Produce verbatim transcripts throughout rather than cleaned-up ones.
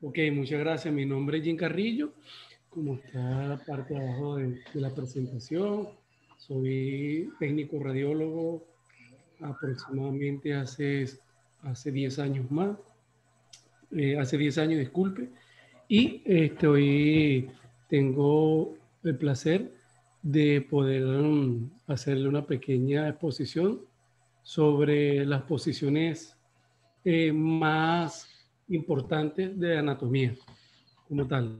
Ok, muchas gracias. Mi nombre es Jim Carrillo. Como está la parte de abajo de, de la presentación, soy técnico radiólogo aproximadamente hace, hace diez años más. Eh, hace diez años, disculpe. Y este, hoy tengo el placer de poder um, hacerle una pequeña exposición sobre las posiciones eh, más importantes de anatomía como tal.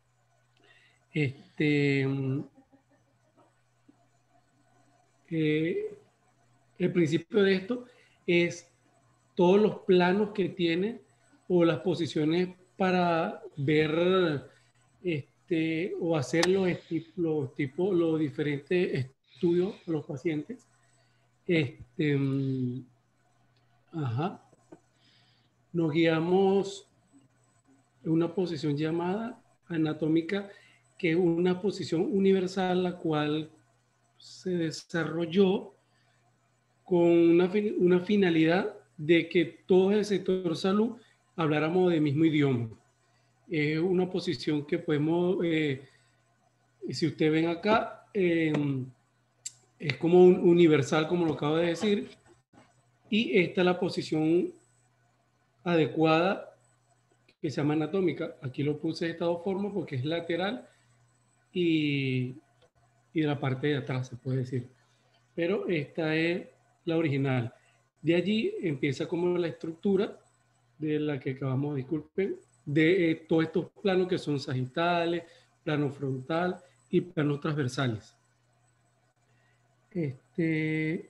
Este, eh, el principio de esto es todos los planos que tiene o las posiciones para ver este, o hacer los, los tipos, los diferentes estudios a los pacientes. Este, ajá. Nos guiamos en una posición llamada anatómica, que es una posición universal, la cual se desarrolló con una, una finalidad de que todo el sector salud habláramos del mismo idioma. Es una posición que podemos, eh, si ustedes ven acá, eh, es como un universal, como lo acabo de decir, y esta es la posición adecuada que se llama anatómica. Aquí lo puse de esta dos formas porque es lateral y, y de la parte de atrás, se puede decir. Pero esta es la original. De allí empieza como la estructura de la que acabamos, disculpen, de eh, todos estos planos que son sagitales, plano frontal y planos transversales. Este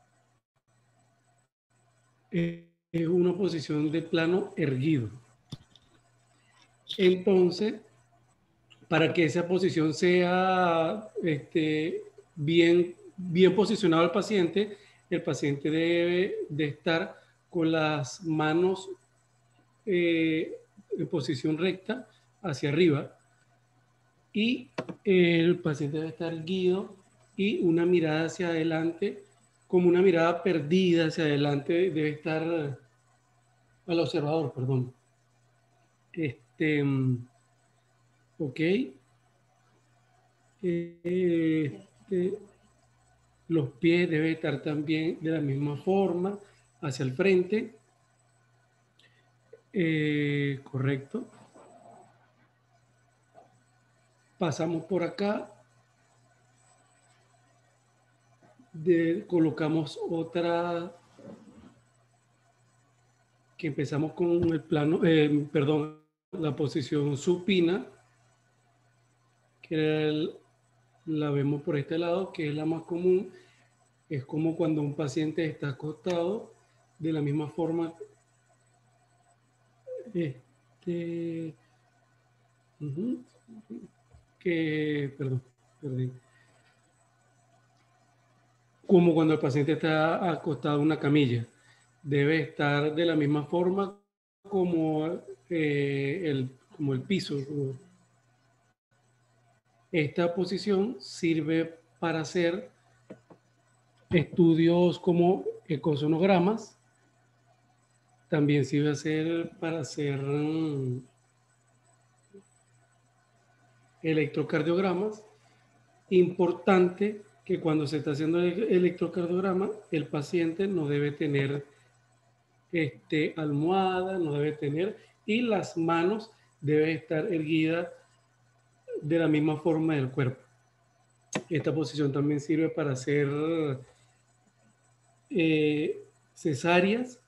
eh, es una posición de plano erguido. Entonces, para que esa posición sea este, bien, bien posicionado al paciente, el paciente debe de estar con las manos eh, en posición recta hacia arriba y el paciente debe estar erguido y una mirada hacia adelante, como una mirada perdida hacia adelante, debe estar al observador, perdón. Este, ok. Este, los pies deben estar también de la misma forma hacia el frente. Eh, correcto. Pasamos por acá. De, colocamos otra que empezamos con el plano, eh, perdón, la posición supina, que el, la vemos por este lado, que es la más común. Es como cuando un paciente está acostado de la misma forma. Este, uh-huh, que, perdón, perdí. Como cuando el paciente está acostado en una camilla. Debe estar de la misma forma como, eh, el, como el piso. Esta posición sirve para hacer estudios como ecosonogramas. También sirve hacer para hacer um, electrocardiogramas. Importante que cuando se está haciendo el electrocardiograma, el paciente no debe tener este, almohada, no debe tener, y las manos deben estar erguidas de la misma forma del cuerpo. Esta posición también sirve para hacer eh, cesáreas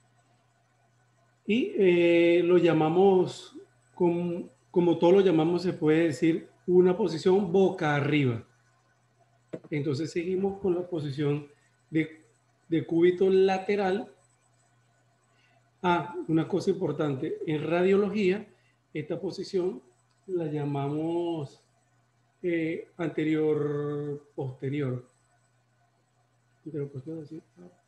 y eh, lo llamamos, como, como todo lo llamamos, se puede decir una posición boca arriba. Entonces seguimos con la posición de, de cúbito lateral. Ah, una cosa importante, en radiología, esta posición la llamamos eh, anterior posterior. Anterior posterior, ¿sí?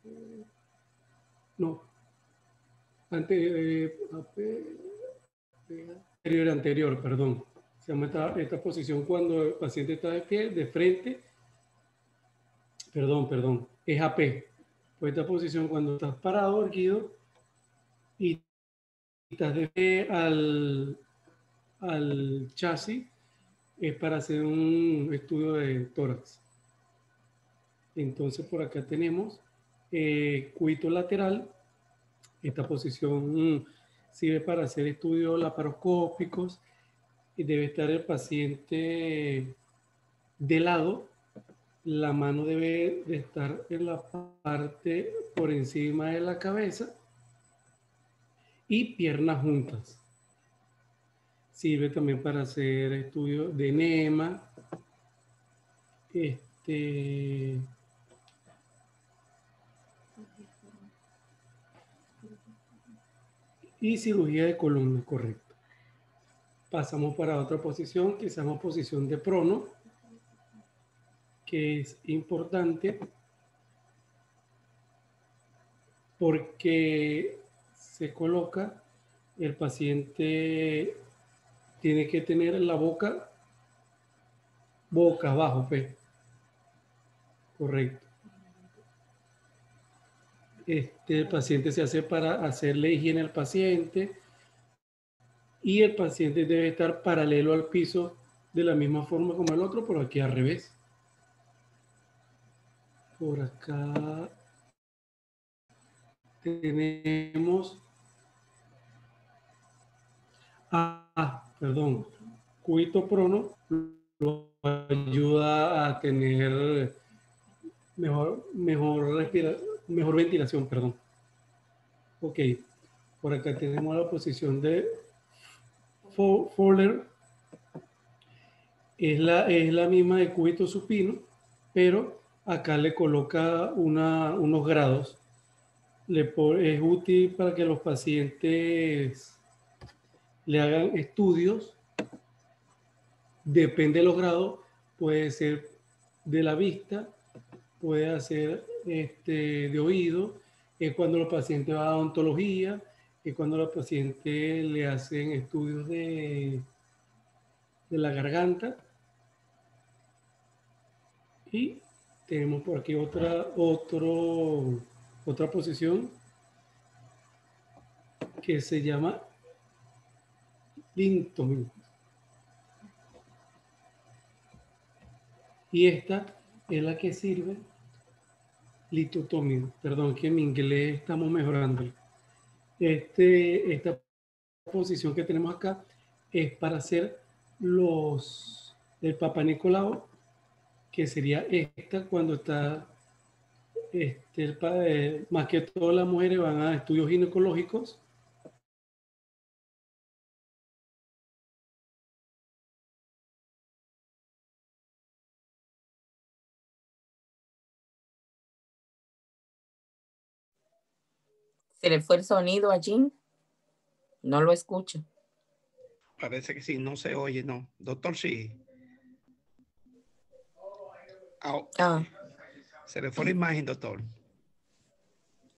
No, ante, eh, anterior anterior, perdón. Se llama esta, esta posición cuando el paciente está de pie, de frente, perdón, perdón, es A P. Pues esta posición cuando estás parado, erguido, y de al, al chasis es para hacer un estudio de tórax. Entonces por acá tenemos eh, cúbito lateral. Esta posición mm, sirve para hacer estudios laparoscópicos y debe estar el paciente de lado. La mano debe de estar en la parte por encima de la cabeza y piernas juntas. Sirve también para hacer estudios de enema, este, y cirugía de columna, correcto. Pasamos para otra posición que se llama posición de prono, que es importante porque se coloca, el paciente tiene que tener la boca boca abajo, pues. Correcto. Este, el paciente se hace para hacerle higiene al paciente y el paciente debe estar paralelo al piso de la misma forma como el otro, pero aquí al revés. Por acá tenemos, ah, perdón, cúbito prono lo ayuda a tener mejor, mejor, respira, mejor ventilación, perdón. Ok, por acá tenemos la posición de Fowler. Es la, es la misma de cúbito supino, pero acá le coloca una, unos grados. Le es útil para que los pacientes le hagan estudios. Depende de los grados, puede ser de la vista, puede ser este, de oído, es cuando los pacientes van a odontología, es cuando los pacientes le hacen estudios de, de la garganta. Y tenemos por aquí otra, otro, otra posición que se llama lintomy. Y esta es la que sirve, litotomía. Perdón, que en mi inglés estamos mejorando. Este, esta posición que tenemos acá es para hacer los, el Papa Nicolau, que sería esta cuando está, este, el, eh, más que todas las mujeres van a estudios ginecológicos. ¿Se le fue el sonido a Jim? No lo escucho. Parece que sí, no se oye, no. Doctor, sí. Oh, Ah. Se le fue la imagen, doctor.